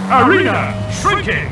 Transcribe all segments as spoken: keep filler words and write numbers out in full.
Arena shrinking!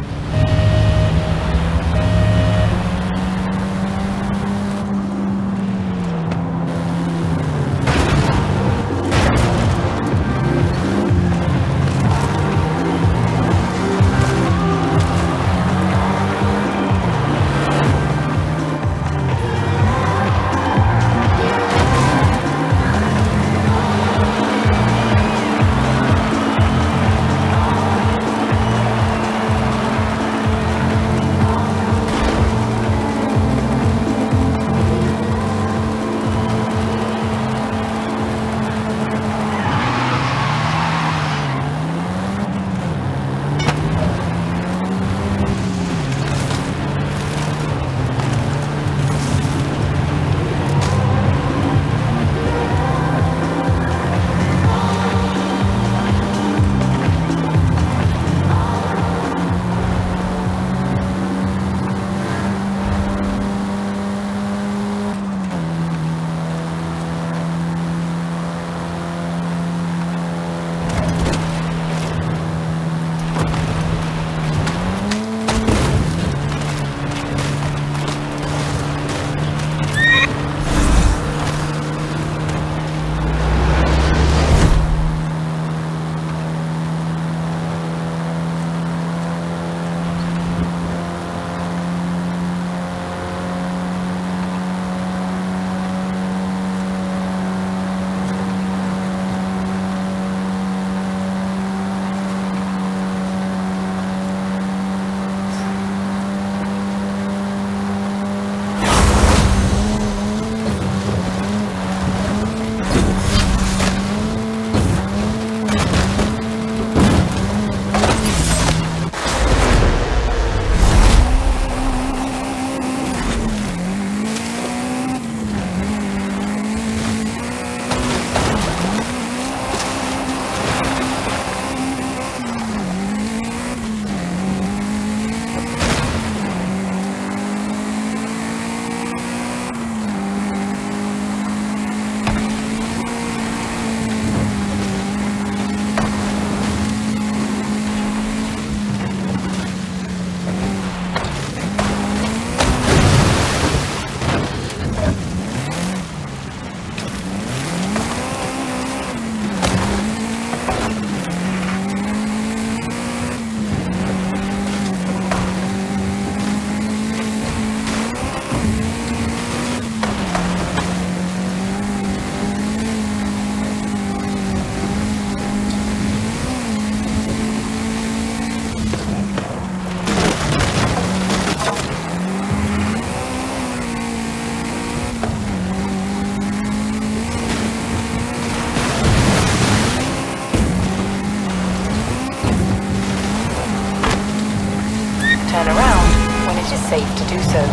Turn around when it is safe to do so.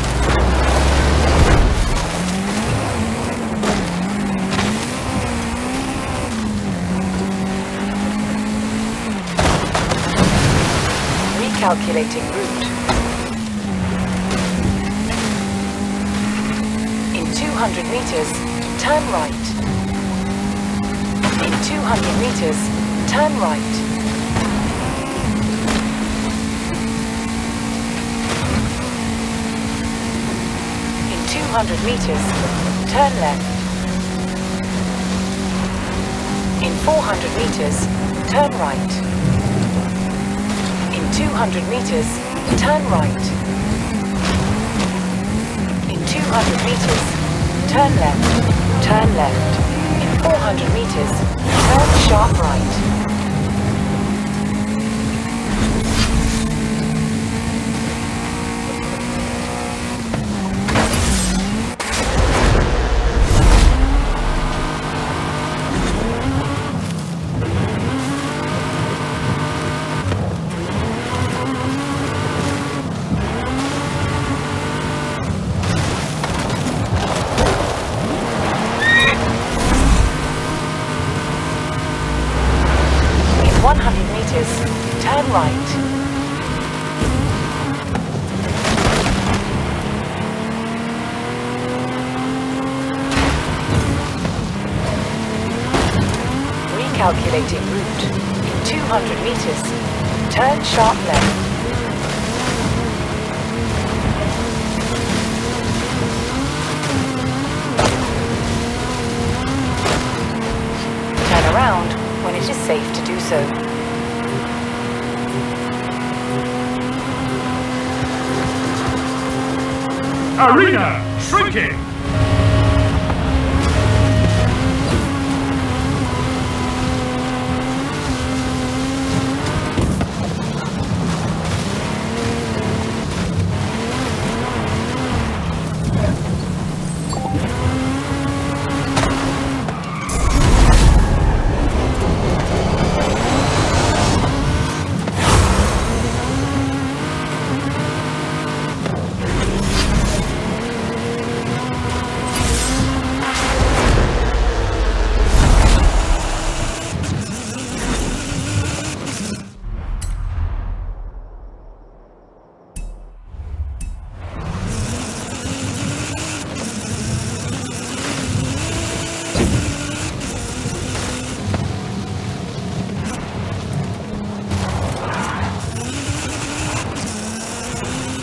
Recalculating route. In two hundred meters, turn right. In two hundred meters, turn right. two hundred meters, turn left. In four hundred meters, turn right. In two hundred meters, turn right. In two hundred meters, turn left. Turn left. In four hundred meters, turn sharp right. one hundred meters, turn right. Recalculating route. In two hundred meters, Turn sharp left. Turn around when it is safe to do so. Arena shrinking.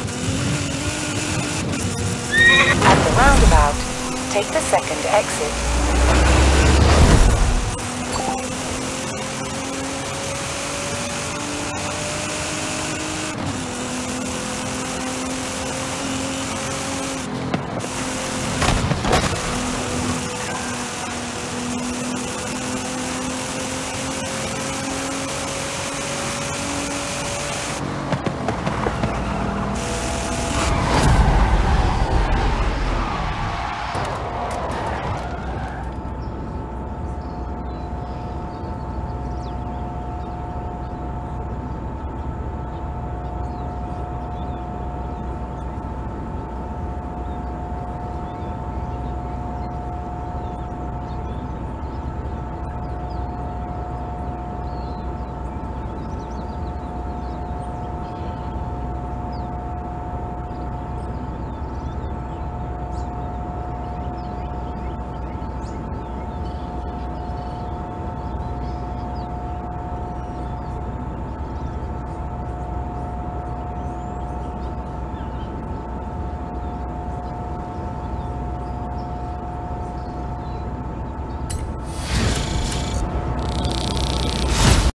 Roundabout, take the second exit.